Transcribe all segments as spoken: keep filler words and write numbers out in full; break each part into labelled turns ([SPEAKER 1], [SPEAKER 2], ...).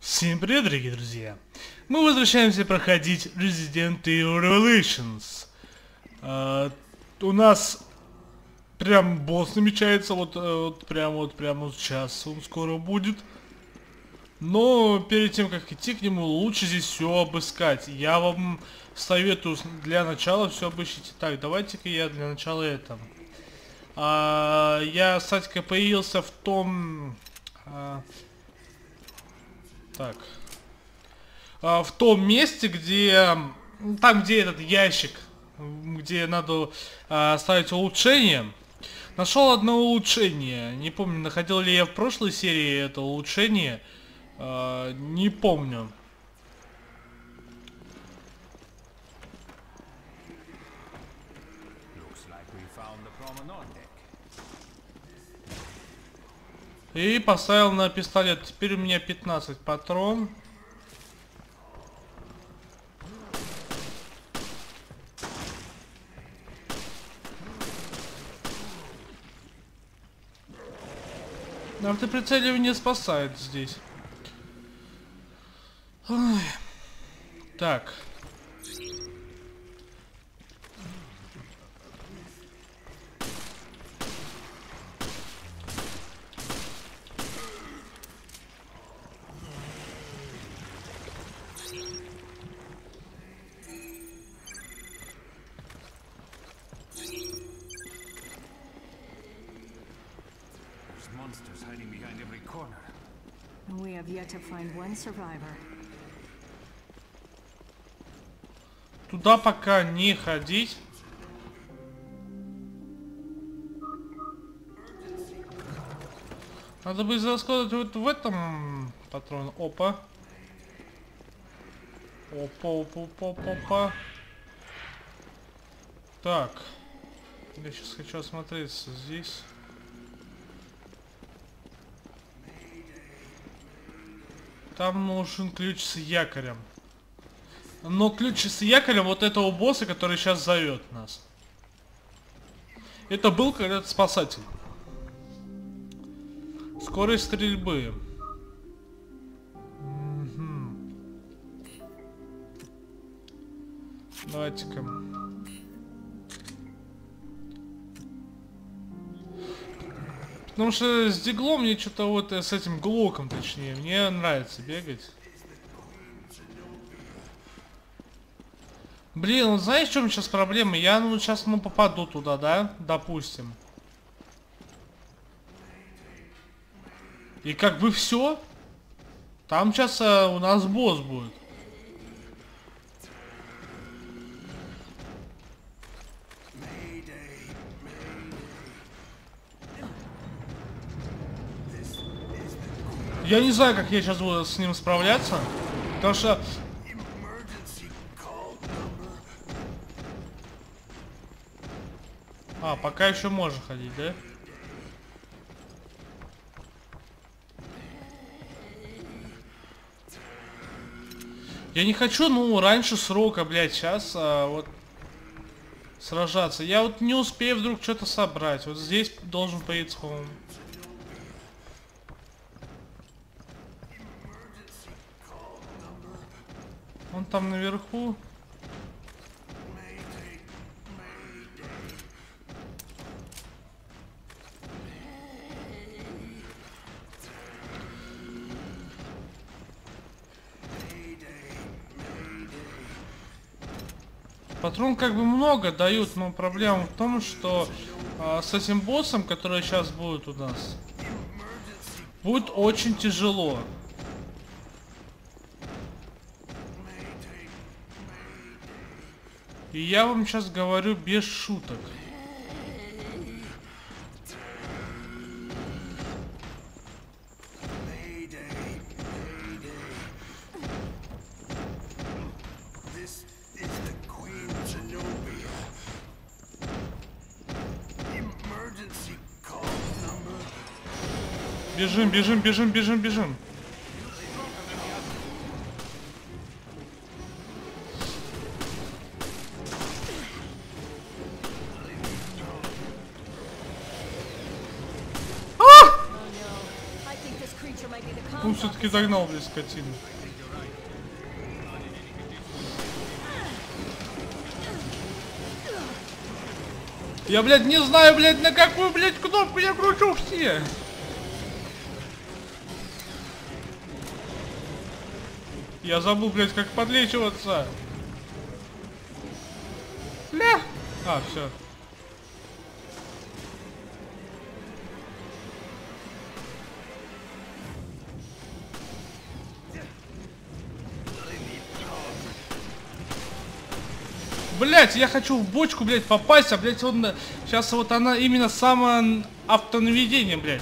[SPEAKER 1] Всем привет, дорогие друзья! Мы возвращаемся проходить Resident Evil Revelations. А, у нас прям босс намечается, вот, вот прям вот прямо вот сейчас он скоро будет. Но перед тем, как идти к нему, лучше здесь все обыскать. Я вам советую для начала все обыщите. Так, давайте-ка я для начала это. А, я, кстати, появился в том... А, Так. А, в том месте, где... Там, где этот ящик, где надо а, ставить улучшение. Нашел одно улучшение. Не помню, находил ли я в прошлой серии это улучшение. А, не помню. И поставил на пистолет. Теперь у меня пятнадцать патрон. Автоприцеливание спасает здесь. Ой. Так.
[SPEAKER 2] Monsters hiding behind every corner.
[SPEAKER 3] We have yet to find one survivor.
[SPEAKER 1] Туда пока не ходить. Надо бы израсходовать вот в этом патроне. Опа. Опа, опа, опа, опа, опа. Так. Я сейчас хочу осмотреться здесь. Там нужен ключ с якорем. Но ключ с якорем вот этого босса, который сейчас зовет нас. Это был когда-то спасатель. Скорость стрельбы. Угу. Давайте-ка. Потому что с диглом мне что-то вот с этим глоком, точнее, мне нравится бегать. Блин, ну знаешь, в чем сейчас проблема? Я ну сейчас ну попаду туда, да? Допустим. И как бы все. Там сейчас а, у нас босс будет. Я не знаю, как я сейчас буду с ним справляться, потому что... А, пока еще можно ходить, да? Я не хочу, ну, раньше срока, блядь, сейчас, а, вот, сражаться. Я вот не успею вдруг что-то собрать. Вот здесь должен появиться, по-моему. Он там наверху. Патрон как бы много дают, но проблема в том, что а, с этим боссом, который сейчас будет у нас, будет очень тяжело. И я вам сейчас говорю без шуток. Бежим, бежим, бежим, бежим, бежим. он все-таки догнал, блядь, скотину. Я, блядь, не знаю, блядь, на какую, блядь, кнопку я кручу все. Я забыл, блядь, как подлечиваться. Бля. А, все. Блять, я хочу в бочку, блядь, попасть, а, блядь, он... Сейчас вот она именно само автонаведение, блядь.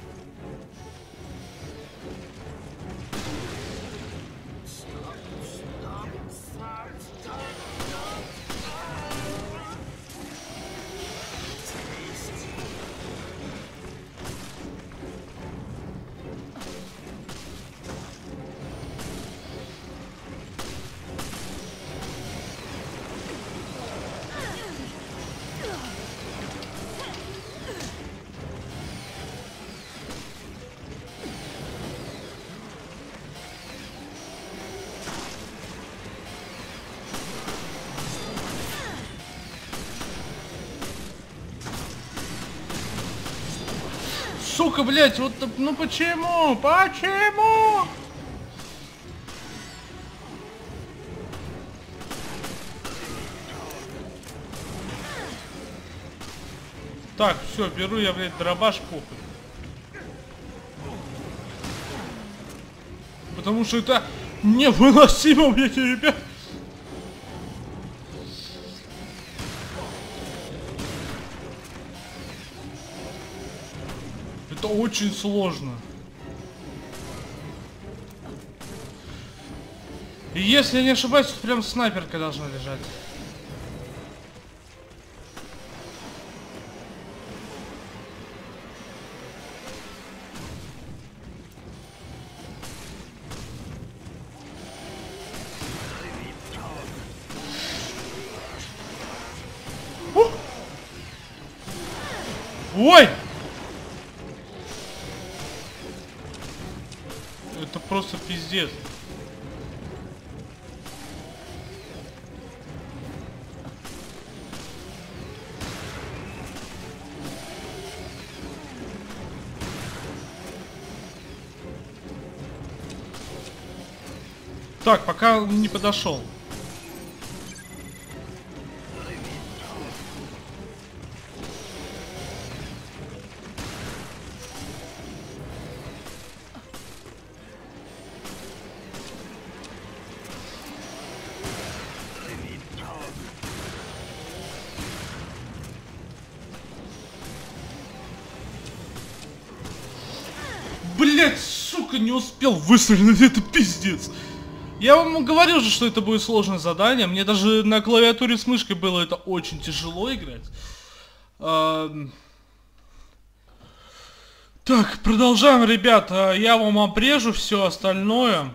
[SPEAKER 1] Сука, блядь, вот, ну почему? Почему? Так, все, беру я, блядь, дробаш, похуй. Потому что это невыносимо, блядь, ребят. Это очень сложно. И если я не ошибаюсь, тут прям снайперка должна лежать. Ух! Ой! Это просто пиздец. Так, пока он не подошел. Блять, сука, не успел выстрелить, это пиздец. Я вам говорил же, что это будет сложное задание. Мне даже на клавиатуре с мышкой было это очень тяжело играть. А... Так, продолжаем, ребята. Я вам обрежу все остальное.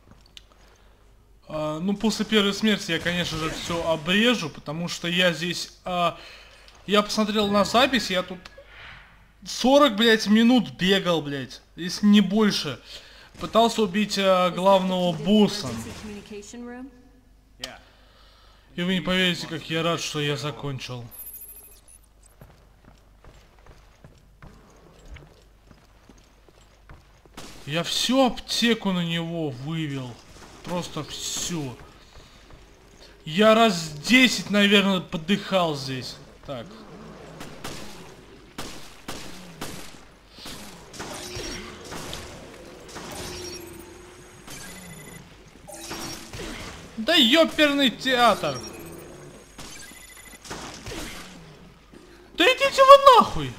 [SPEAKER 1] А, ну, после первой смерти я, конечно же, все обрежу, потому что я здесь... А... Я посмотрел на запись, я тут сорок, блядь, минут бегал, блядь, если не больше. Пытался убить а, главного босса. И вы не поверите, как я рад, что я закончил. Я всю аптеку на него вывел. Просто всю. Я раз десять, наверное, подыхал здесь. Так. Да ёперный театр! Да идите вы нахуй!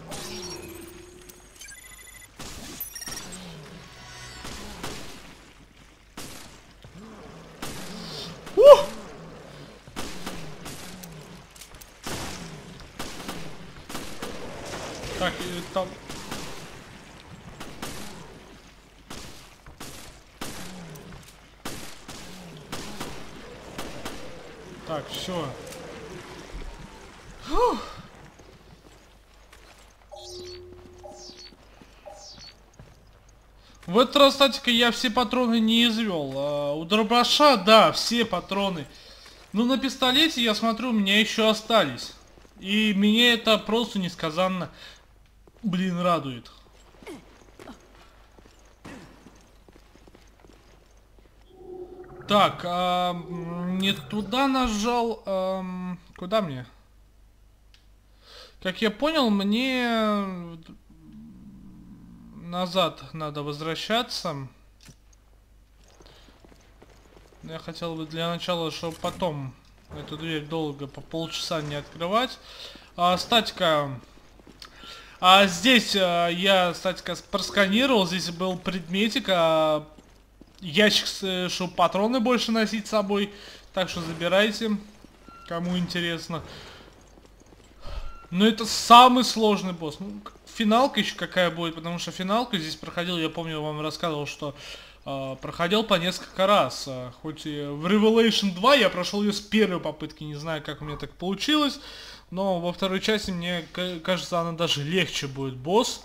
[SPEAKER 1] Ух! Так, и там... Так, все. В этот раз, кстати, я все патроны не извел. А у дробаша, да, все патроны. Но на пистолете, я смотрю, у меня еще остались. И меня это просто несказанно, блин, радует. Так, а, не туда нажал. А, куда мне? Как я понял, мне назад надо возвращаться. Я хотел бы для начала, чтобы потом эту дверь долго по полчаса не открывать. А, статика. А здесь а, я, статика, просканировал. Здесь был предметик. А, ящик, чтобы патроны больше носить с собой. Так что забирайте, кому интересно. Но это самый сложный босс. Ну, финалка еще какая будет, потому что финалку здесь проходил, я помню, вам рассказывал, что э, проходил по несколько раз. Э, хоть и в Revelation два я прошел ее с первой попытки, не знаю, как у меня так получилось. Но во второй части, мне кажется, она даже легче будет, босс.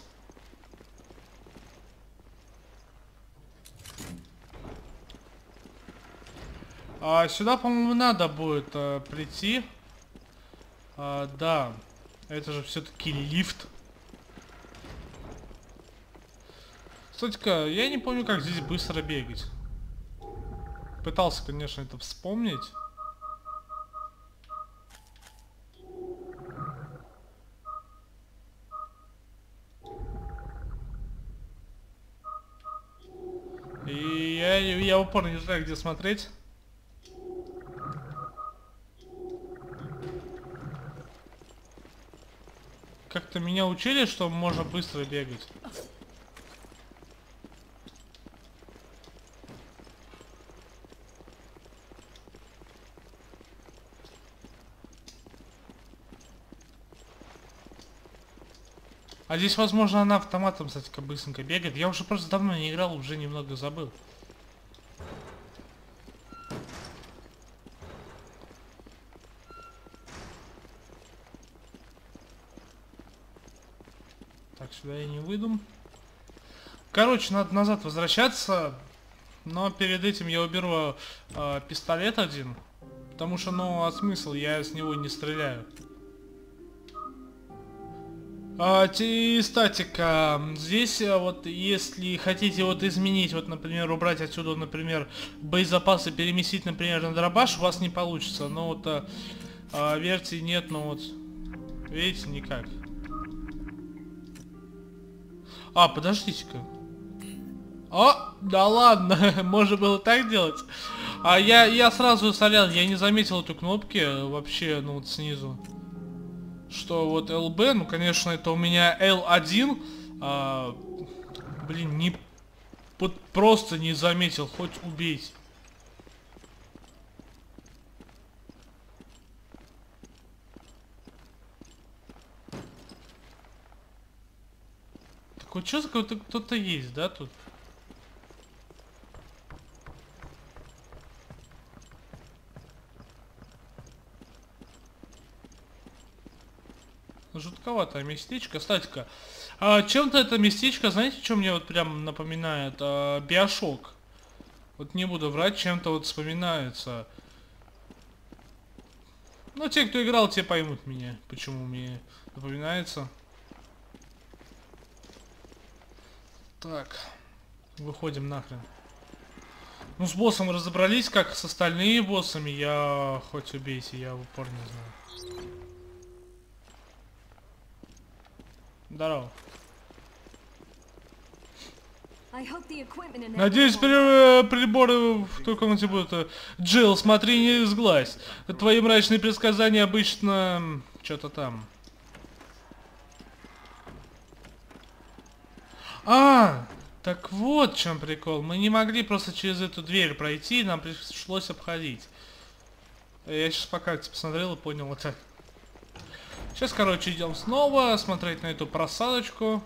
[SPEAKER 1] А сюда, по-моему, надо будет э, прийти. А, да. Это же все-таки лифт. Кстати-ка, я не помню, как здесь быстро бегать. Пытался, конечно, это вспомнить. И я, я упорно не знаю, где смотреть. Как-то меня учили, что можно быстро бегать. А здесь, возможно, она автоматом, кстати, быстренько бегает. Я уже просто давно не играл, уже немного забыл. Так, сюда я не выйду. Короче, надо назад возвращаться. Но перед этим я уберу э, пистолет один. Потому что, ну, а смысл? Я с него не стреляю. А, статика. Здесь вот, если хотите вот изменить, вот, например, убрать отсюда, например, боезапасы, переместить, например, на дробаш, у вас не получится. Но вот а, а, версии нет, но вот, видите, никак. А, подождите-ка. О, да ладно, можно было так делать. А я, я сразу, сорян, я не заметил эту кнопки вообще, ну вот снизу. Что вот эл бэ, ну конечно это у меня эл один. А, блин, не, вот просто не заметил, хоть убейте. Так вот что, кто-то есть, да, тут? Жутковатое местечко. Кстати-ка, а, чем-то это местечко, знаете, что мне вот прям напоминает? А, Биошок. Вот не буду врать, чем-то вот вспоминается. Ну, те, кто играл, те поймут меня, почему мне напоминается. Так, выходим нахрен. Ну, с боссом разобрались, как с остальными боссами. Я хоть убейте, я в упор не знаю. Здорово. Надеюсь, при, приборы в той комнате будут. Джилл, смотри, не сглазь. Твои мрачные предсказания обычно... Что-то там. А, так вот в чем прикол. Мы не могли просто через эту дверь пройти, нам пришлось обходить. Я сейчас по карте посмотрел и понял вот так. Сейчас, короче, идем снова смотреть на эту просадочку.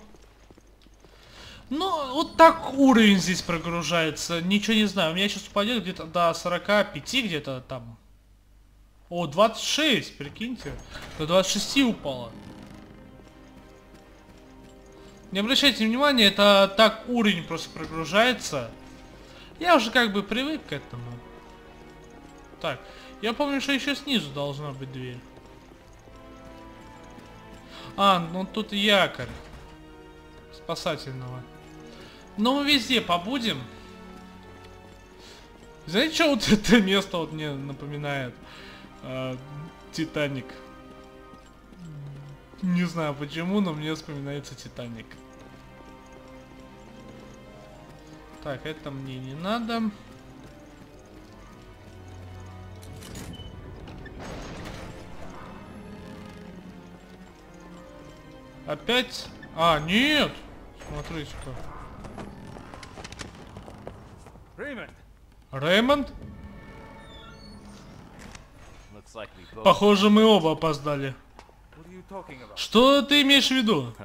[SPEAKER 1] Ну, вот так уровень здесь прогружается. Ничего не знаю. У меня сейчас упадет где-то до сорока пяти, где-то там. О, двадцать шесть, прикиньте. До двадцати шести упало. Не обращайте внимания, это так уровень просто прогружается. Я уже как бы привык к этому. Так, я помню, что еще снизу должна быть дверь. А, ну тут якорь спасательного. Но мы везде побудем. Знаете, что вот это место вот мне напоминает? А, Титаник. Не знаю почему, но мне вспоминается Титаник. Так, это мне не надо. Опять? А, нет! Смотрите-ка.
[SPEAKER 2] Raymond!
[SPEAKER 1] Рэймонд?
[SPEAKER 2] Looks like we both.
[SPEAKER 1] Похоже, мы оба опоздали.
[SPEAKER 2] What are you talking about?
[SPEAKER 1] Что ты имеешь в виду?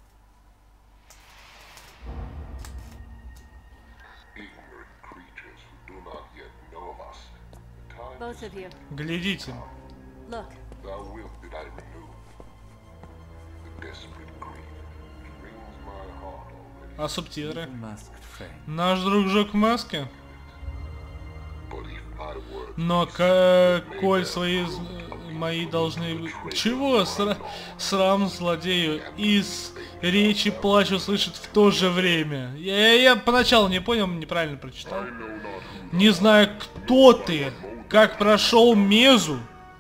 [SPEAKER 4] Ignorant creatures who do not yet know of us. The time
[SPEAKER 3] Both of you,
[SPEAKER 1] Глядите.
[SPEAKER 3] look.
[SPEAKER 4] thou wilt did I renew. The desperate grief which wrings my heart already.
[SPEAKER 1] А субтитры?
[SPEAKER 2] Masked friend.
[SPEAKER 1] Наш дружок в маске?
[SPEAKER 4] But if my words
[SPEAKER 1] Но к- коль свои з- мои должны... Чего? Сра- Срам злодею. Из речи плач услышит в то же время. Я, я поначалу не понял, неправильно прочитал. Не знаю, кто ты, как прошел Мезу.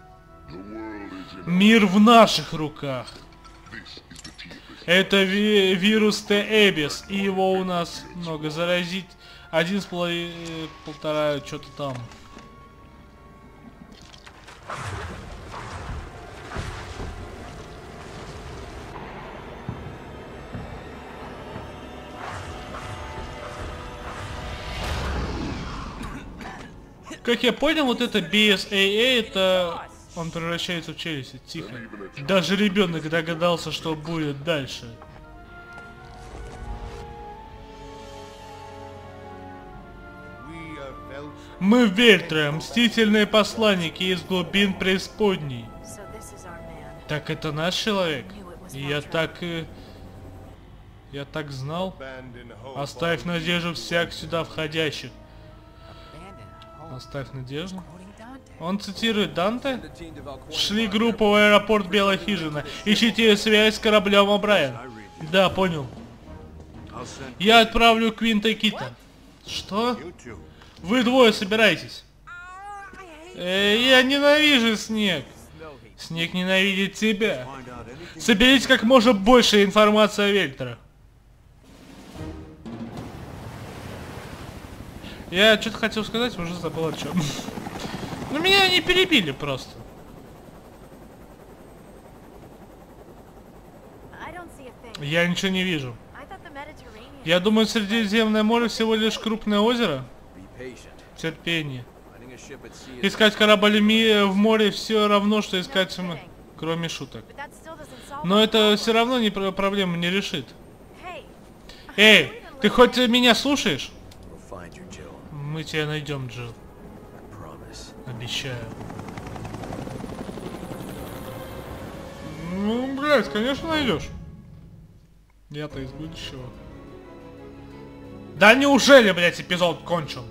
[SPEAKER 1] Мир в наших руках. Это ви- вирус Т-Эбис, и его у нас много. Заразить один с половиной, полтора, что-то там. Как я понял, вот это би эс эй эй, это... Он превращается в челюсть. Тихо. Даже ребенок догадался, что будет дальше.
[SPEAKER 2] We are Veltri.
[SPEAKER 1] Мы Вельтры, мстительные посланники из глубин преисподней.
[SPEAKER 3] So this is our man.
[SPEAKER 1] Так это наш человек? Я так... э, Я так знал.
[SPEAKER 2] Abandon hope.
[SPEAKER 1] Оставь надежду всяк сюда входящих. Оставь надежду. Он цитирует Данте? Шли группу в аэропорт Белая Хижина. Ищите связь с кораблем О'Брайен. Да, понял.
[SPEAKER 2] I'll send
[SPEAKER 1] Я отправлю Квинта и Кита. Что?
[SPEAKER 2] you two.
[SPEAKER 1] Вы двое собираетесь. Э, я ненавижу снег. Снег ненавидит тебя.
[SPEAKER 2] Find out anything.
[SPEAKER 1] Соберите как можно больше информации о Вельтера. Я что-то хотел сказать, уже забыл о чем. Ну меня не перебили просто.
[SPEAKER 3] I don't see a thing.
[SPEAKER 1] Я ничего не вижу.
[SPEAKER 3] I thought the Mediterranean.
[SPEAKER 1] Я думаю, Средиземное море всего лишь крупное озеро.
[SPEAKER 5] Be patient.
[SPEAKER 1] Терпение.
[SPEAKER 5] Finding a ship at sea is
[SPEAKER 1] Искать корабль ми- в море все равно, что искать в м- кроме шуток.
[SPEAKER 3] But that still doesn't solve
[SPEAKER 1] Но
[SPEAKER 3] our
[SPEAKER 1] это
[SPEAKER 3] problem.
[SPEAKER 1] все равно не про- проблему не решит.
[SPEAKER 3] Hey,
[SPEAKER 1] Эй, ты хоть меня слушаешь?
[SPEAKER 5] we'll find you, Jill.
[SPEAKER 1] Мы тебя найдем, Джилл.
[SPEAKER 5] I promise.
[SPEAKER 1] Обещаю. Ну, блядь, конечно найдешь. Я-то из будущего. Да неужели, блядь, эпизод кончил?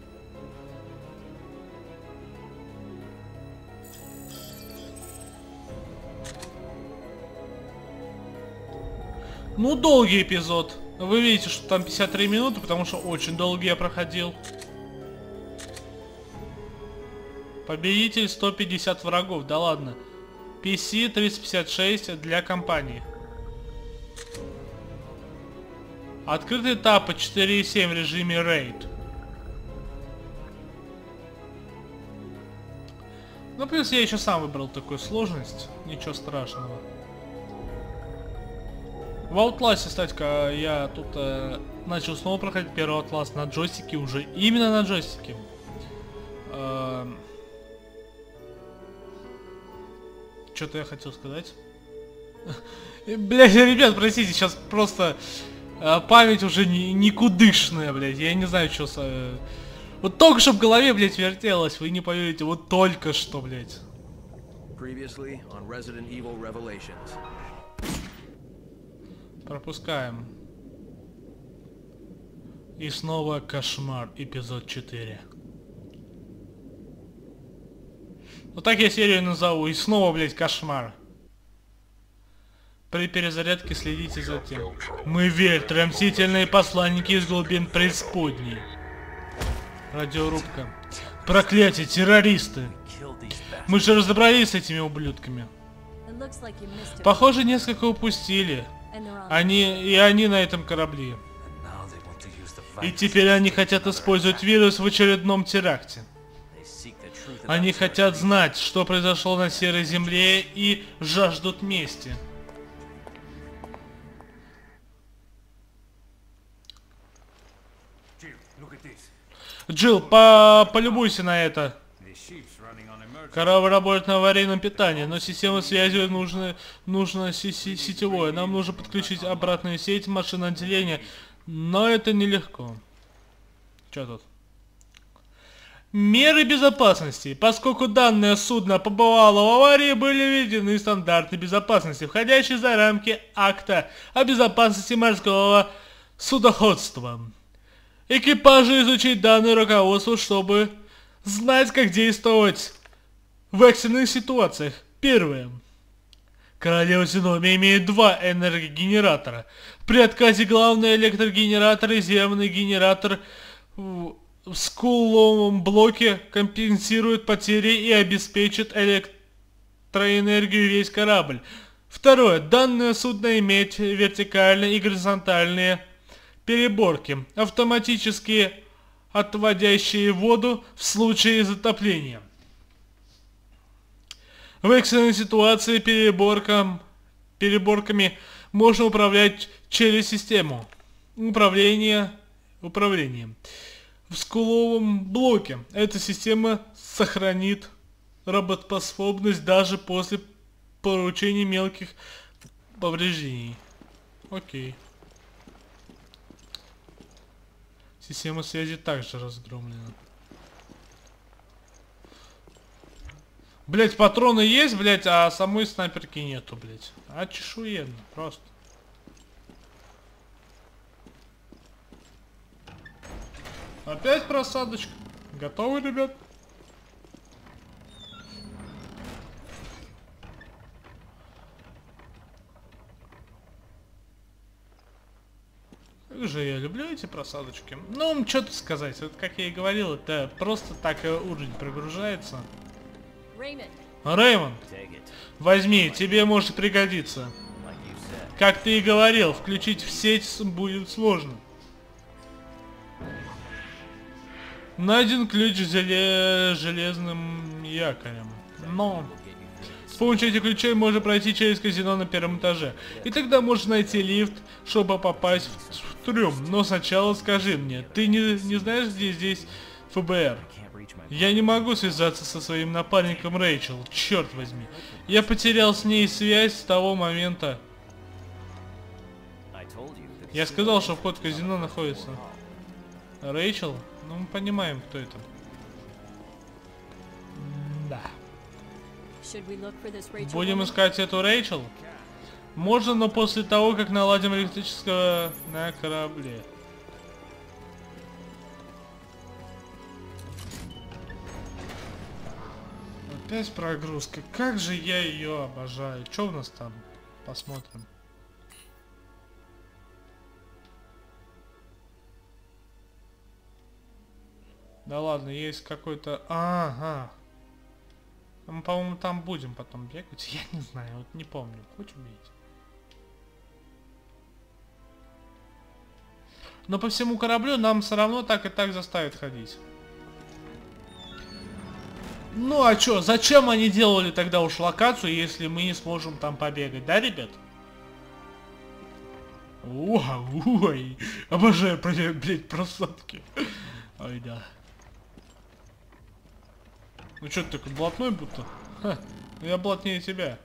[SPEAKER 1] Ну, долгий эпизод. Вы видите, что там пятьдесят три минуты, потому что очень долгий я проходил. Победитель сто пятьдесят врагов, да ладно. пи си триста пятьдесят шесть для компании. Открытые этапы четыре и семь в режиме рейд. Ну плюс я еще сам выбрал такую сложность. Ничего страшного. В Outlast, кстати, я тут э, начал снова проходить первый Outlast на джойстике уже. Именно на джойстике. Эм... Что-то я хотел сказать. Блять, ребят, простите, сейчас просто э, память уже не, никудышная, блять. Я не знаю, что с... Вот только что в голове, блять, вертелось, вы не поверите, вот только что, блять.
[SPEAKER 5] Previously on Resident Evil Revelations.
[SPEAKER 1] Пропускаем. И снова кошмар, эпизод четыре. Вот так я серию назову. И снова, блять, кошмар. При перезарядке следите за тем. Мы Вельтры, мстительные посланники из глубин преисподней. Радиорубка. Проклятие, террористы. Мы же разобрались с этими ублюдками.
[SPEAKER 3] It looks like you missed it.
[SPEAKER 1] Похоже, несколько упустили.
[SPEAKER 3] And they're on.
[SPEAKER 1] Они и они на этом корабле.
[SPEAKER 5] Now they want to use the
[SPEAKER 1] И
[SPEAKER 5] virus.
[SPEAKER 1] теперь они хотят использовать вирус в очередном теракте.
[SPEAKER 5] They seek the truth
[SPEAKER 1] Они
[SPEAKER 5] about
[SPEAKER 1] хотят знать, что произошло на Серой Земле, и жаждут мести.
[SPEAKER 2] Jill, look at this.
[SPEAKER 1] Джилл, по полюбуйся на это.
[SPEAKER 2] The ship's running on emergency.
[SPEAKER 1] Корабль работает на аварийном питании, но система связи нужна, нужно си- си- сетевое. Нам нужно подключить обратную сеть машин отделения, но это нелегко. Чё тут? Меры безопасности. Поскольку данное судно побывало в аварии, были введены стандарты безопасности, входящие за рамки акта о безопасности морского судоходства. Экипажу изучить данные руководству, чтобы знать, как действовать в экстренных ситуациях. Первое. Королева Зеномия имеет два энергогенератора. При отказе главный электрогенератор и резервный генератор в в скуловом блоке компенсирует потери и обеспечит электроэнергию весь корабль. Второе. Данное судно имеет вертикальные и горизонтальные переборки, автоматически отводящие воду в случае затопления. В экстренной ситуации переборкам, переборками можно управлять через систему управления управлением. В скуловом блоке эта система сохранит работоспособность даже после получения мелких повреждений. Окей. Система связи также разгромлена. Блять, патроны есть, блять, а самой снайперки нету, блять. А чешуенно, просто. Опять просадочка. Готовы, ребят? Как же я люблю эти просадочки. Ну, что тут сказать. Вот как я и говорил, это просто так уровень прогружается.
[SPEAKER 3] Raymond,
[SPEAKER 1] Реймонд,
[SPEAKER 5] Take it,
[SPEAKER 1] возьми, тебе может пригодиться.
[SPEAKER 5] like you said.
[SPEAKER 1] Как ты и говорил, включить в сеть с- будет сложно. Найден ключ с желе- железным якорем. Но с помощью этих ключей можно пройти через казино на первом этаже. И тогда можно найти лифт, чтобы попасть в, в трюм. Но сначала скажи мне, ты не, не знаешь, где здесь эф бэ эр?
[SPEAKER 5] Can't reach my
[SPEAKER 1] Я не могу связаться со своим напарником Рэйчел, черт возьми. Я потерял с ней связь с того момента.
[SPEAKER 5] I told you the
[SPEAKER 1] Я сказал, что вход в казино находится. Рэйчел? Ну, мы понимаем, кто это. Да.
[SPEAKER 3] should we look for this Rachel
[SPEAKER 1] Будем
[SPEAKER 3] woman?
[SPEAKER 1] искать эту Рэйчел? Можно, но после того, как наладим электрического на корабле. Опять прогрузка. Как же я ее обожаю. Что у нас там? Посмотрим. Да ладно, есть какой-то... Ага. Мы, по-моему, там будем потом бегать. Я не знаю, вот не помню. Хоть убейте. Но по всему кораблю нам все равно так и так заставят ходить. Ну а чё, зачем они делали тогда уж локацию, если мы не сможем там побегать, да, ребят? Ой, обожаю проверять, блядь, просадки. Ой, да. Ну чё ты такой блатной будто? Ха, я блатнее тебя.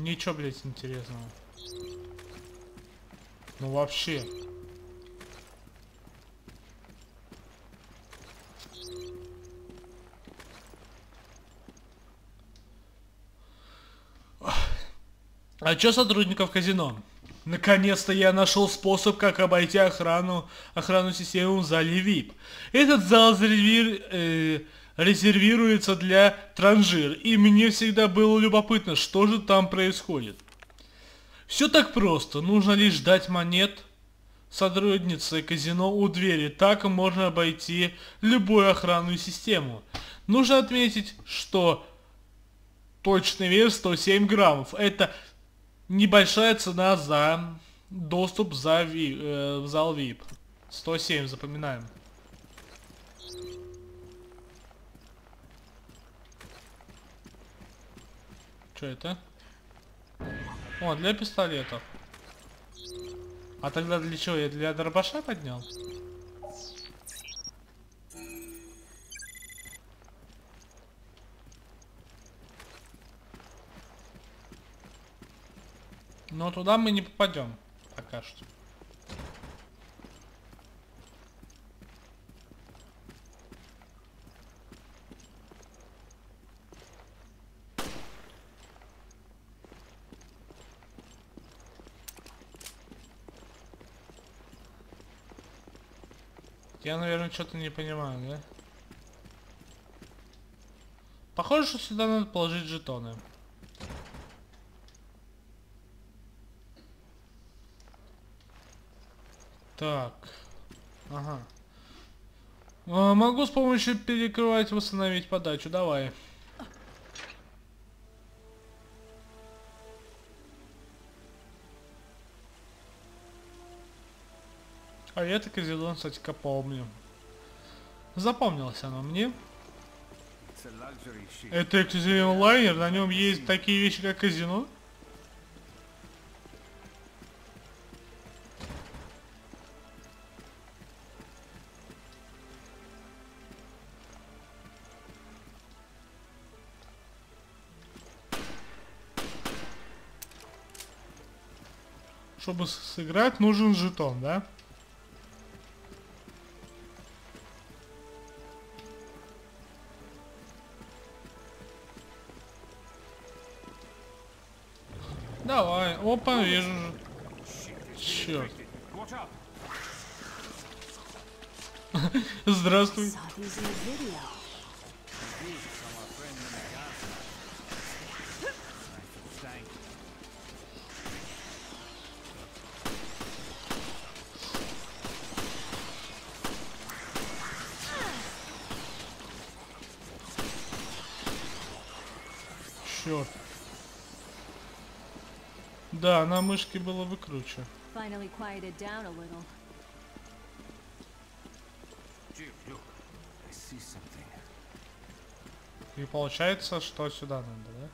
[SPEAKER 1] Ничего, блядь, интересного. Ну вообще. А чё сотрудников казино? Наконец-то я нашел способ, как обойти охрану, охрану системы в зале ви ай пи. Этот зал зарезервир, э, резервируется для транжир, и мне всегда было любопытно, что же там происходит. Все так просто, нужно лишь ждать монет сотрудницы казино у двери, так можно обойти любую охранную систему. Нужно отметить, что точный вес сто семь граммов, это небольшая цена за доступ за ви, э, в зал ви ай пи. сто семь, запоминаем. Что это? О, для пистолетов. А тогда для чего? Я для дробаша поднял? Но туда мы не попадем пока что. Я, наверное, что-то не понимаю, да? Похоже, что сюда надо положить жетоны. Так. Ага. А, могу с помощью перекрывать, восстановить подачу. Давай. А я это казино, кстати-ка, помню. Запомнилось оно мне.
[SPEAKER 2] It's a luxury ship.
[SPEAKER 1] Это эксклюзивный лайнер, на нем есть такие вещи, как казино. Чтобы сыграть, нужен жетон, да? Давай, опа, вижу. Черт.
[SPEAKER 2] Watch out!
[SPEAKER 1] Здравствуй.
[SPEAKER 3] Saw these in the video.
[SPEAKER 2] From our friend in the castle. Thank you.
[SPEAKER 1] Черт. Да, на мышке было бы круче.
[SPEAKER 3] Finally quieted down a little.
[SPEAKER 2] Jim, look. I see something.
[SPEAKER 1] И получается, что сюда надо, да?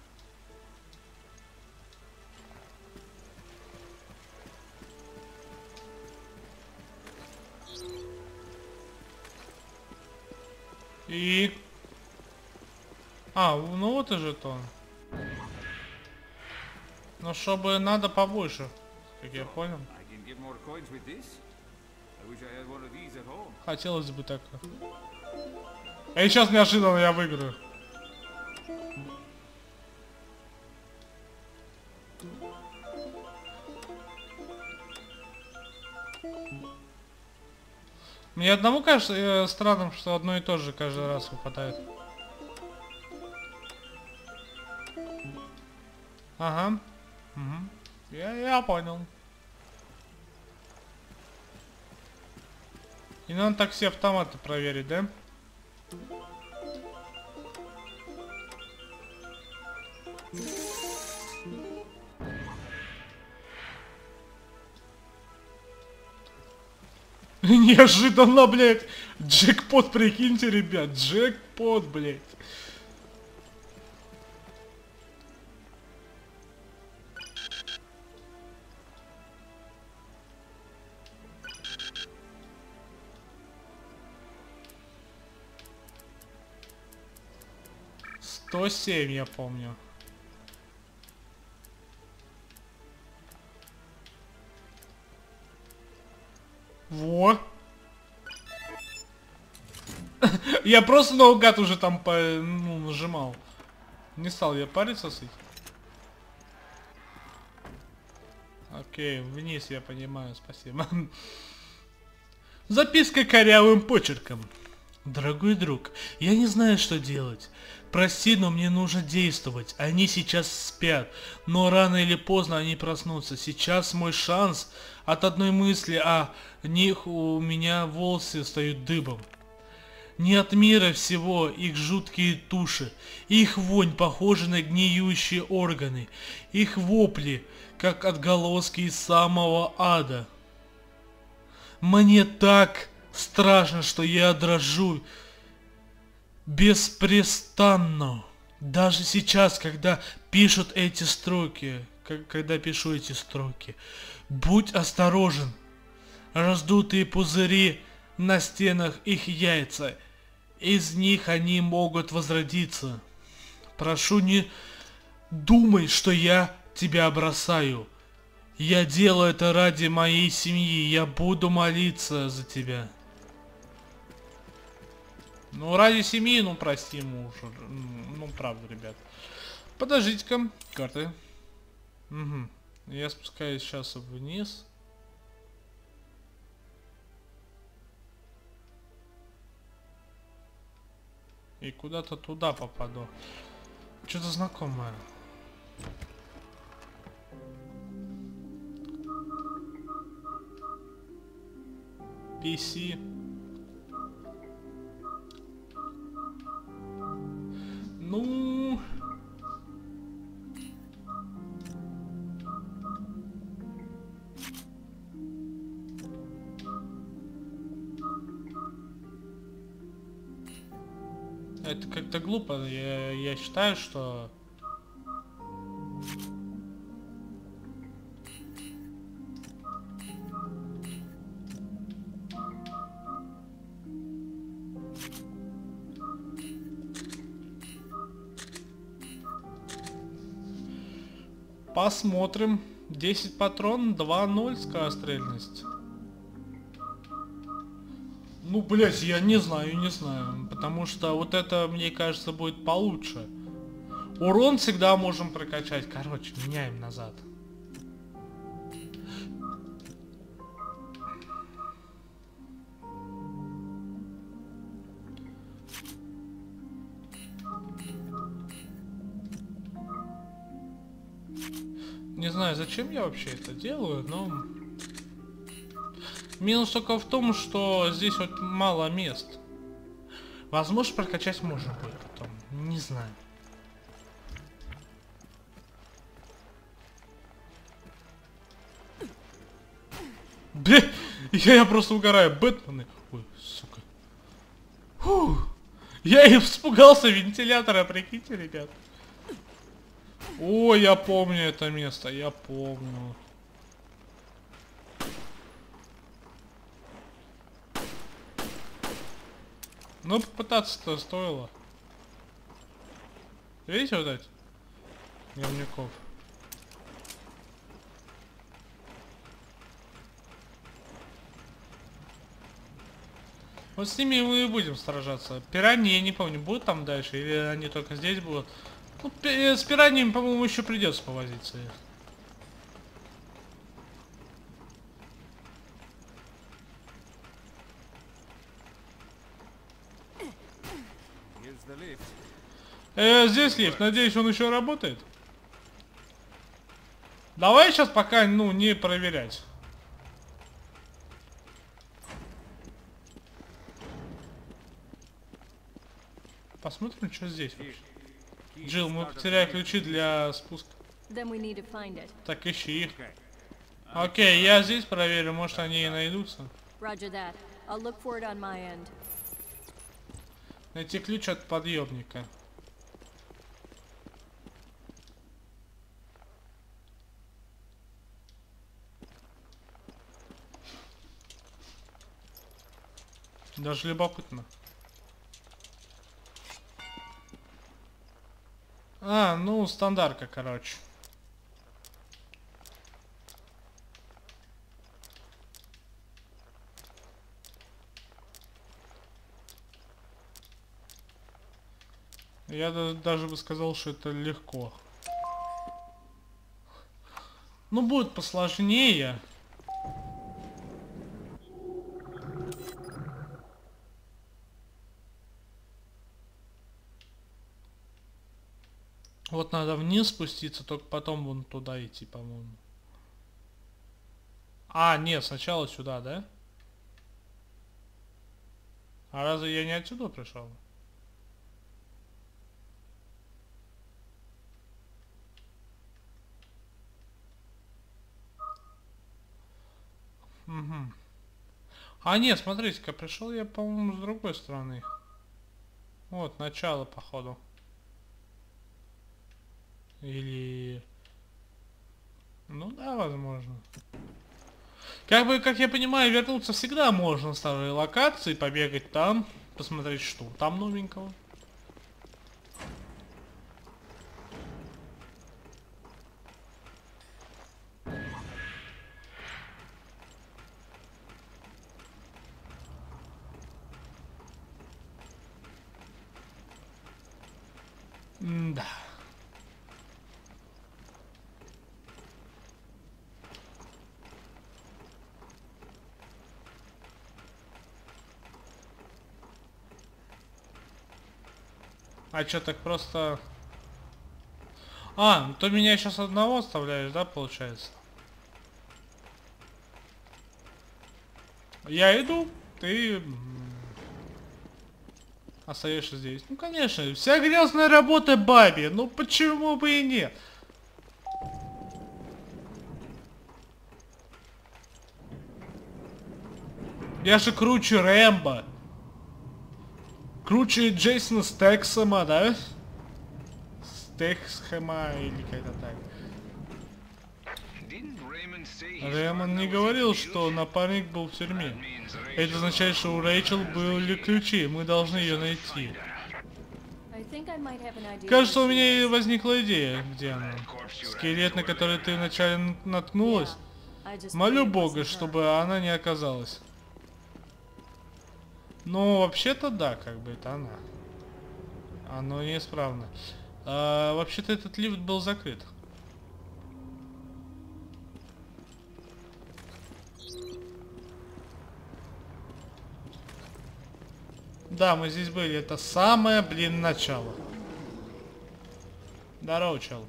[SPEAKER 1] И... А, ну вот и жетон. Но чтобы надо побольше, как я понял.
[SPEAKER 2] I can get more coins with this. I wish I had one of these at home.
[SPEAKER 1] Хотелось бы так. А и сейчас неожиданно я выиграю. Мне одному кажется э, странным, что одно и то же каждый раз выпадает. Ага. Угу. Я, я понял. И надо так все автоматы проверить, да? Неожиданно, блядь. Джекпот, прикиньте, ребят. Джекпот, блядь. сто семь, я помню. Во. Я просто наугад уже там по, ну, нажимал. Не стал я париться с этим. Окей, вниз, я понимаю, спасибо. Записка корявым почерком. Дорогой друг, я не знаю, что делать. Прости, но мне нужно действовать. Они сейчас спят, но рано или поздно они проснутся. Сейчас мой шанс. От одной мысли о них у меня волосы встают дыбом. Не от мира всего их жуткие туши, их вонь похожа на гниющие органы, их вопли, как отголоски из самого ада. Мне так страшно, что я дрожу беспрестанно. Даже сейчас, когда пишут эти строки, когда пишу эти строки. Будь осторожен. Раздутые пузыри на стенах, их яйца. Из них они могут возродиться. Прошу, не думай, что я тебя бросаю. Я делаю это ради моей семьи. Я буду молиться за тебя. Ну, ради семьи, ну, прости, муж. Ну, правда, ребят. Подождите-ка. Карты. Угу. Я спускаюсь сейчас вниз. И куда-то туда попаду. Что-то знакомое. пи си. Ну... Это как-то глупо. Я, я считаю, что... Посмотрим. десять патрон, два ноль скорострельность. Ну, блять, я не знаю, не знаю. Потому что вот это, мне кажется, будет получше. Урон всегда можем прокачать. Короче, меняем назад. Не знаю, зачем я вообще это делаю, но... Минус только в том, что здесь вот мало мест. Возможно, прокачать можно будет потом. Не знаю. Бля, я, я просто угораю. Бэтмены. Ой, сука. Фух. Я и испугался вентилятора, прикиньте, ребят. О, я помню это место, я помню. Ну, попытаться-то стоило. Видите вот эти? Говнюков. Вот с ними мы и будем сражаться. Пираньи, я не помню, будут там дальше, или они только здесь будут. Ну, с пираньями, по-моему, еще придется повозиться. Э, здесь лифт. Надеюсь, он еще работает. Давай сейчас пока, ну, не проверять. Посмотрим, что здесь вообще. Джилл, мы потеряли ключи для спуска. Так, ищи их. Окей, я здесь проверю, может они и найдутся. Найти ключ от подъемника. Даже любопытно. А, ну, стандартка, короче. Я да- даже бы сказал, что это легко. Ну, будет посложнее. Вот надо вниз спуститься, только потом вон туда идти, по-моему. А, нет, сначала сюда, да? А разве я не отсюда пришел? Угу. А нет, смотрите-ка, пришел я, по-моему, с другой стороны. Вот, начало, походу. Или... Ну да, возможно. Как бы, как я понимаю, вернуться всегда можно в старые локации, побегать там, посмотреть, что там новенького. М-да. А чё, так просто... А, ну ты меня сейчас одного оставляешь, да, получается? Я иду, ты... м, остаешься здесь. Ну, конечно, вся грязная работа бабе, ну почему бы и нет? Я же круче Рэмбо. Круче Джейсона Стексхэма, да? Стексхэма или как-то так. Рэймон не говорил, что напарник был в тюрьме. Это означает, что у Рэйчел были ключи, мы должны ее найти.
[SPEAKER 3] I think I might have an idea
[SPEAKER 1] Кажется, у
[SPEAKER 3] where she
[SPEAKER 1] меня и
[SPEAKER 3] is.
[SPEAKER 1] возникла идея, где она. Скелет, на который ты вначале н- наткнулась.
[SPEAKER 3] I just
[SPEAKER 1] Молю
[SPEAKER 3] pray it
[SPEAKER 1] Бога,
[SPEAKER 3] wasn't her.
[SPEAKER 1] чтобы она не оказалась. Ну, вообще-то да, как бы это она. Оно неисправно. А, вообще-то этот лифт был закрыт. Да, мы здесь были. Это самое, блин, начало. Здорово, чел.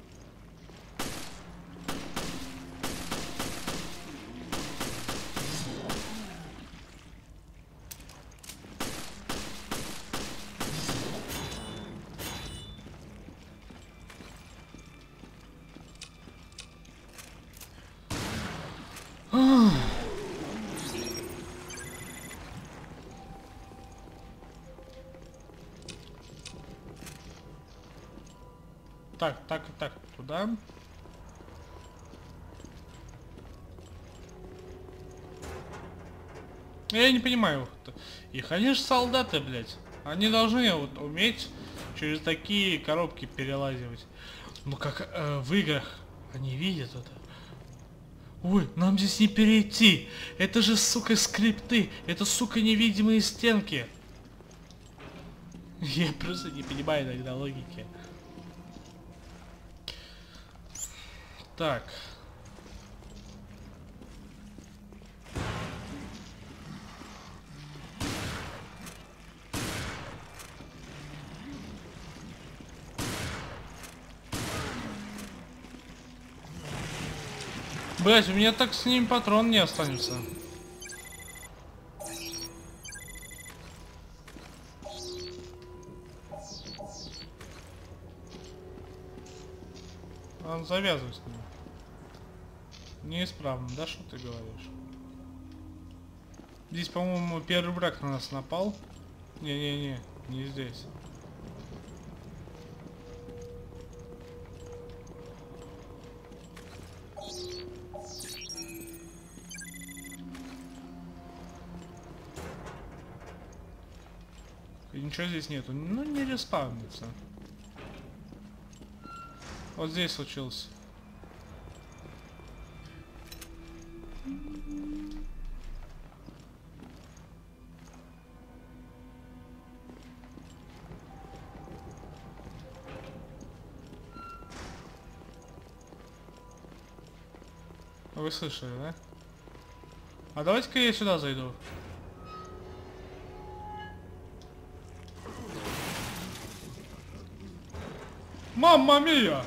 [SPEAKER 1] Так, так и так, туда. Я не понимаю. вот, Их, они же солдаты, блядь. Они должны вот уметь через такие коробки перелазивать. Ну как э, в играх. Они видят это. Ой, нам здесь не перейти. Это же, сука, скрипты. Это, сука, невидимые стенки. Я просто не понимаю иногда логики. Так. Блять, у меня так с ним патрон не останется. Он завязывай с ним. Неисправно, да, что ты говоришь? Здесь, по-моему, первый враг на нас напал. Не-не-не, не здесь. И ничего здесь нету. Ну, не респавнится. Вот здесь случилось. Вы слышали, да? А давайте-ка я сюда зайду. Мамма мия!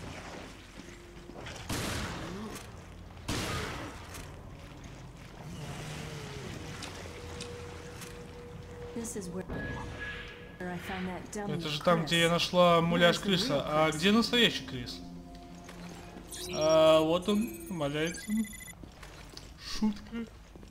[SPEAKER 3] This is where I found that dummy
[SPEAKER 1] Это же там, где я
[SPEAKER 3] Chris.
[SPEAKER 1] нашла муляж Криса. А где настоящий Крис? А, вот он, валяется. Шутка.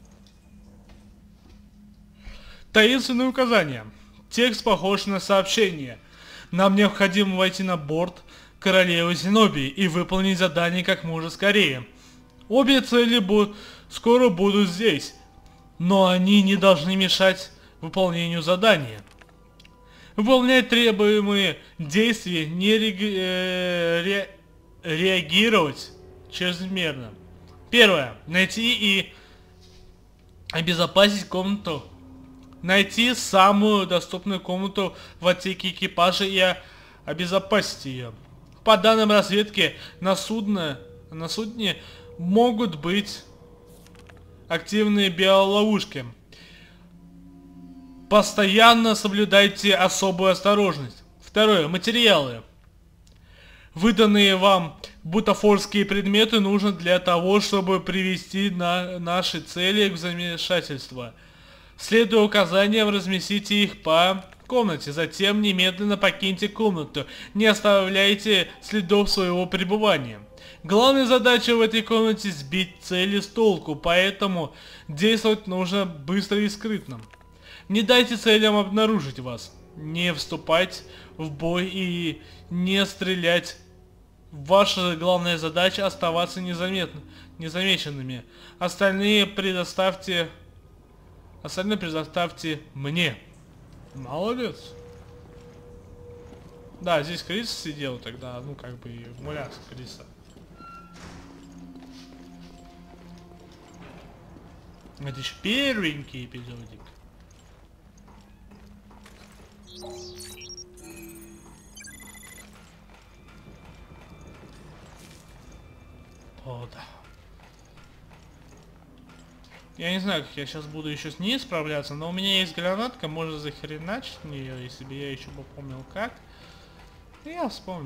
[SPEAKER 1] Таинственное указание. Текст похож на сообщение. Нам необходимо войти на борт королевы Зенобии и выполнить задание как можно скорее. Обе цели бу- скоро будут здесь, но они не должны мешать выполнению задания. Выполнять требуемые действия, не реги- э, ре- реагировать чрезмерно. Первое. Найти и обезопасить комнату. Найти самую доступную комнату в отсеке экипажа и обезопасить ее. По данным разведки, на судно, на судне могут быть активные биоловушки. Постоянно соблюдайте особую осторожность. Второе. Материалы. Выданные вам бутафорские предметы нужны для того, чтобы привести на наши цели к замешательству. Следуя указаниям, разместите их по комнате, затем немедленно покиньте комнату, не оставляйте следов своего пребывания. Главная задача в этой комнате сбить цели с толку, поэтому действовать нужно быстро и скрытно. Не дайте целям обнаружить вас, не вступать в бой и не стрелять. Ваша главная задача оставаться незаметно, незамеченными. Остальные предоставьте... Остальное предоставьте мне. Молодец. Да, здесь Крис сидел тогда, ну как бы муляж Криса. Это еще первенький эпизодик. О, да. Я не знаю, как я сейчас буду еще с ней справляться, но у меня есть гранатка, можно захреначить в нее, если бы я еще бы помнил как. И я вспомню.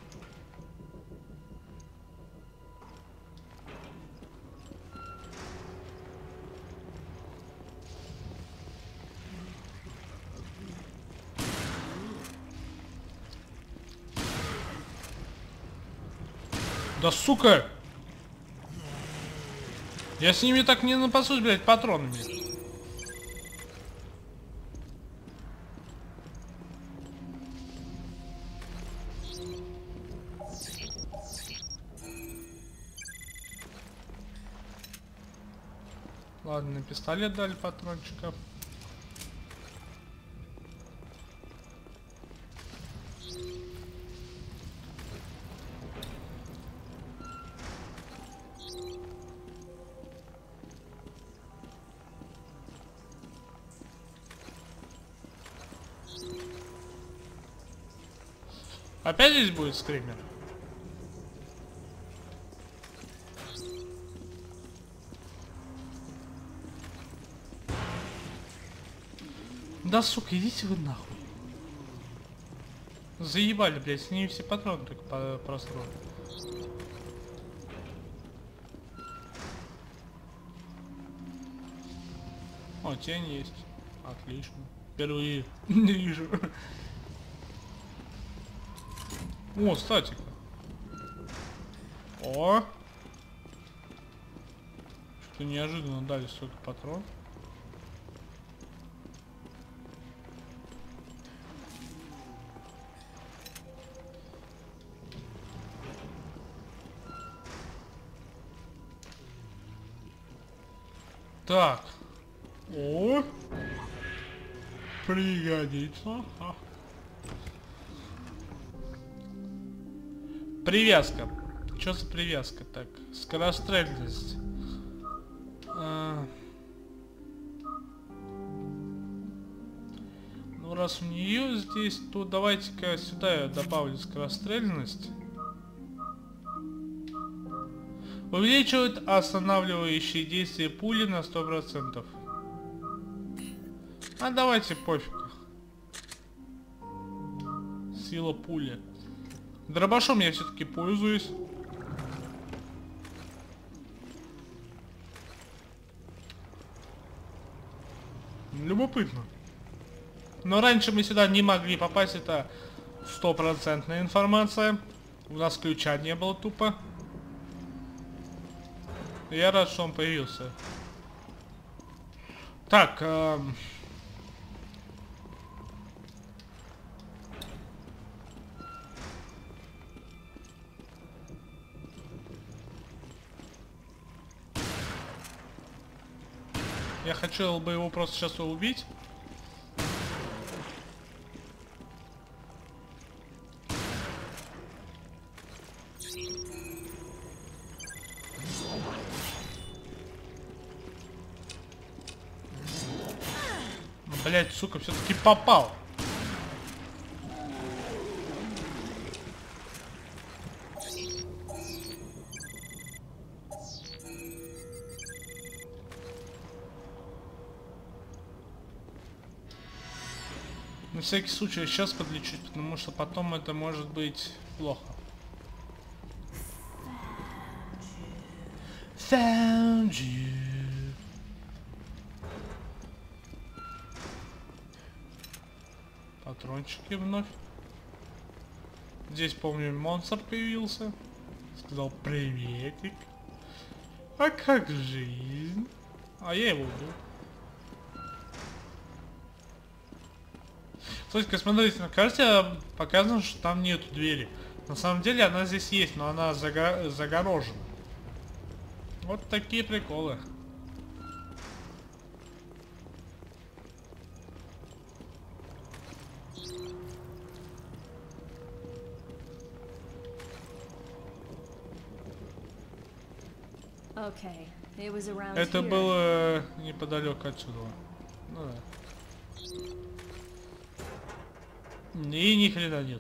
[SPEAKER 1] Да сука! Я с ними так не напасусь, блядь, патронами. Ладно, на пистолет дали патрончиков. Опять здесь будет скример? Да сука, идите вы нахуй. Заебали, блядь, с ними все патроны только по простроили. О, тень есть. Отлично. Впервые не вижу. О, статика. О! Что-то неожиданно дали столько патрон. Так. О! Пригодится. А. Привязка. Что за привязка? Так, скорострельность. А... Ну, раз у нее здесь, то давайте-ка сюда я добавлю скорострельность. Увеличивает останавливающие действия пули на сто процентов. А давайте пофиг. Сила пули. Дробашом я все-таки пользуюсь. Любопытно. Но раньше мы сюда не могли попасть, это стопроцентная информация. У нас ключа не было тупо. Я рад, что он появился. Так, эм... я хотел бы его просто сейчас убить. Блять, сука, все-таки попал. На всякий случай я сейчас подлечусь, потому что потом это может быть плохо. Found you. Патрончики вновь. Здесь, помню, монстр появился. Сказал приветик. А как жизнь? А я его убил. Слушайте, смотрите, на карте показано, что там нету двери. На самом деле она здесь есть, но она зага загорожена. Вот такие приколы.
[SPEAKER 3] Okay, it was around
[SPEAKER 1] Это
[SPEAKER 3] here.
[SPEAKER 1] было неподалеку отсюда. Ну да. И ни хрена нет.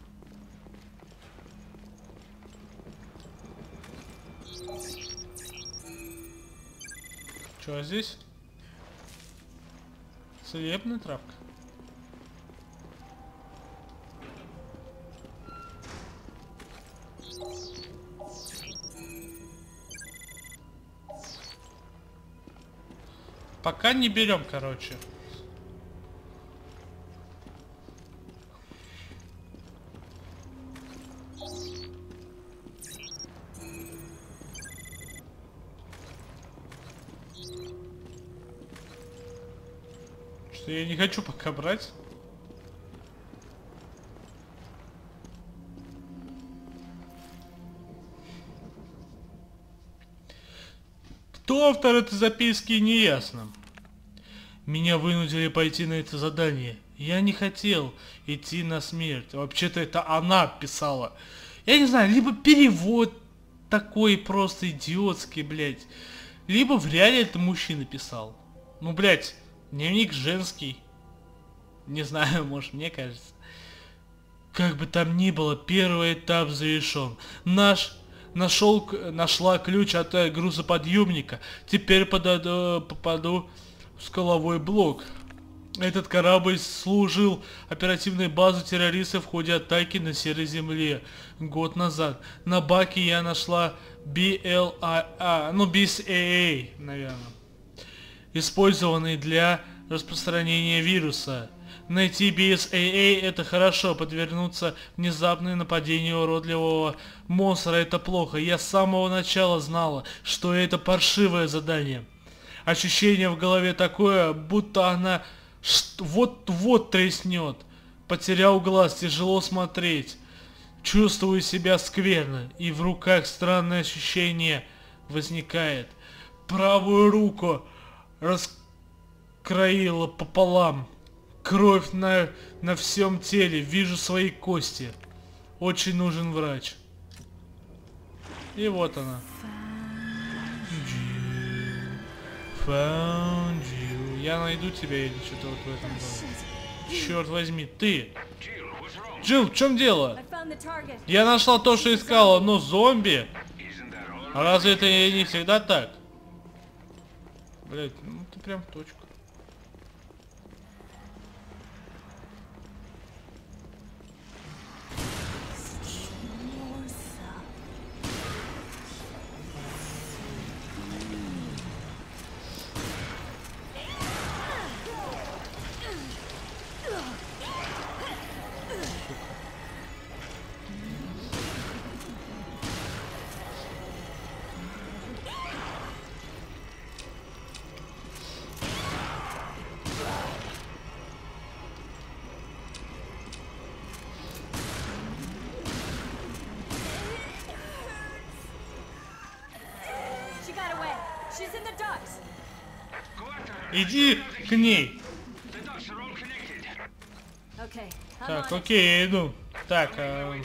[SPEAKER 1] Что здесь? Целебная травка. Пока не берем, короче. Что я не хочу пока брать. Кто автор этой записки, не ясно. Меня вынудили пойти на это задание. Я не хотел идти на смерть. Вообще-то это она писала. Я не знаю, либо перевод такой просто идиотский, блядь. Либо в реале это мужчина писал. Ну, блядь, дневник женский. Не знаю, может, мне кажется. Как бы там ни было, первый этап завершен. Наш... Нашел, нашла ключ от грузоподъемника. Теперь подойду, попаду в скаловой блок. Этот корабль служил оперативной базой террористов в ходе атаки на Серой Земле год назад. На баке я нашла би эл эй, ну би эс эй, наверное, использованный для распространения вируса. Найти би эс эй это хорошо, подвернуться внезапное нападение уродливого монстра это плохо. Я с самого начала знала, что это паршивое задание. Ощущение в голове такое, будто она вот-вот треснет. Потерял глаз, тяжело смотреть. Чувствую себя скверно, и в руках странное ощущение возникает. Правую руку раскроила пополам. Кровь на, на всем теле, вижу свои кости. Очень нужен врач. И вот она. Found you. Я найду тебя или что-то вот в этом было. Черт возьми, ты. Джилл, в чем дело? Я нашла то, что искала, но зомби. А разве это не всегда так? Блять, ну ты прям в точку.
[SPEAKER 3] She got away. She's in the docks.
[SPEAKER 1] Иди к ней.
[SPEAKER 3] Okay, I'm
[SPEAKER 1] Так,
[SPEAKER 3] on it.
[SPEAKER 1] окей, я иду. Так, а...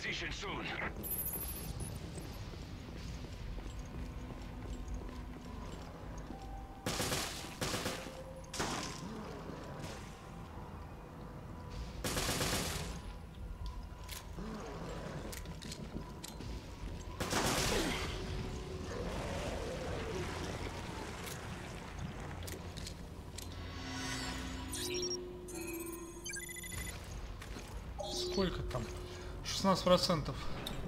[SPEAKER 1] сколько там? шестнадцать процентов.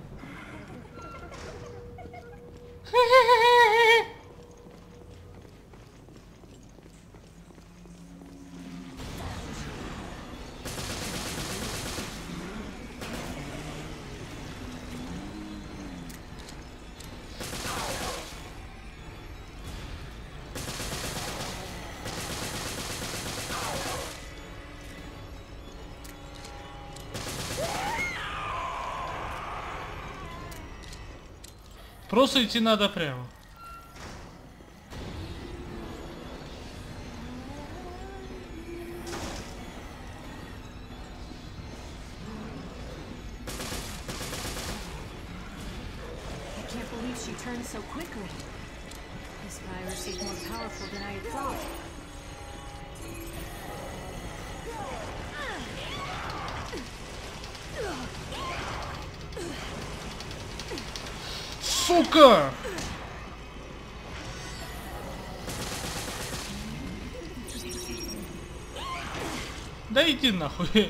[SPEAKER 1] Просто идти надо прямо.
[SPEAKER 3] I can't believe she turned so quickly. This virus is more powerful than I had thought.
[SPEAKER 1] Сука! Да иди нахуй.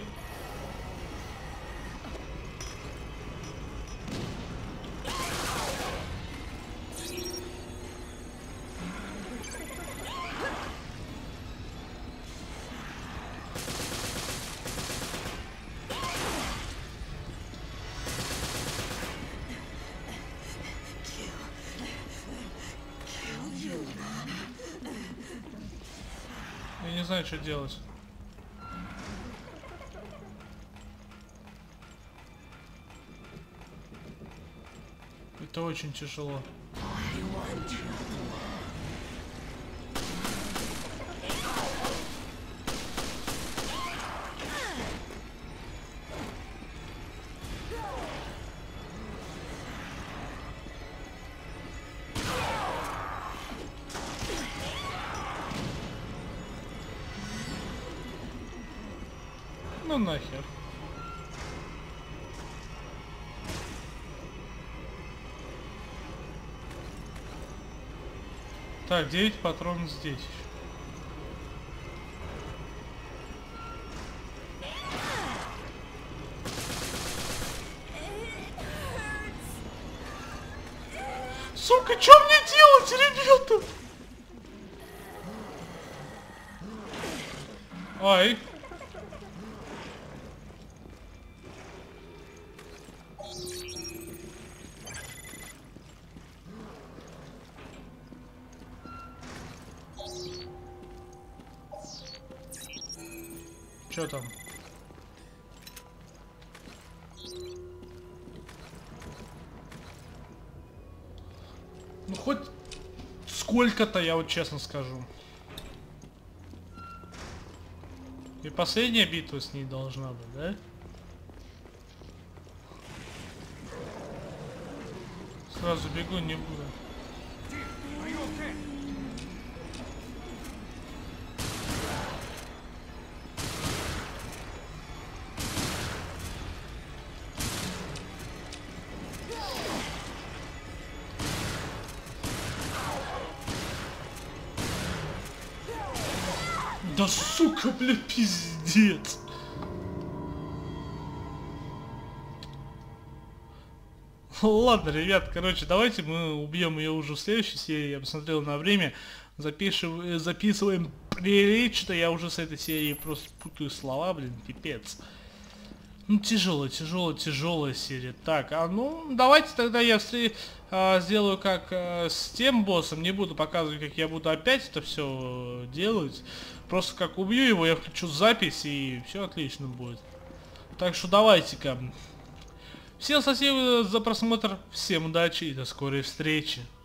[SPEAKER 1] Я не знаю, что делать. Это очень тяжело. Ну нахер. Так, девять патронов здесь. Сука, что мне делать, ребята? Ай. Что там? Ну хоть сколько-то, я вот честно скажу. И последняя битва с ней должна быть, да? Сразу бегу, не буду. Да сука, бля, пиздец. Ладно, ребят, короче, давайте мы убьем ее уже в следующей серии. Я посмотрел на время. Запишем, записываем прилично. Я уже с этой серии просто путаю слова, блин, пипец. Ну, тяжелая, тяжелая, тяжелая серия. Так, а ну, давайте тогда я встр... а, сделаю как а, с тем боссом. Не буду показывать, как я буду опять это все делать. Просто как убью его, я включу запись, и все отлично будет. Так что давайте-ка. Всем спасибо за просмотр, всем удачи и до скорой встречи.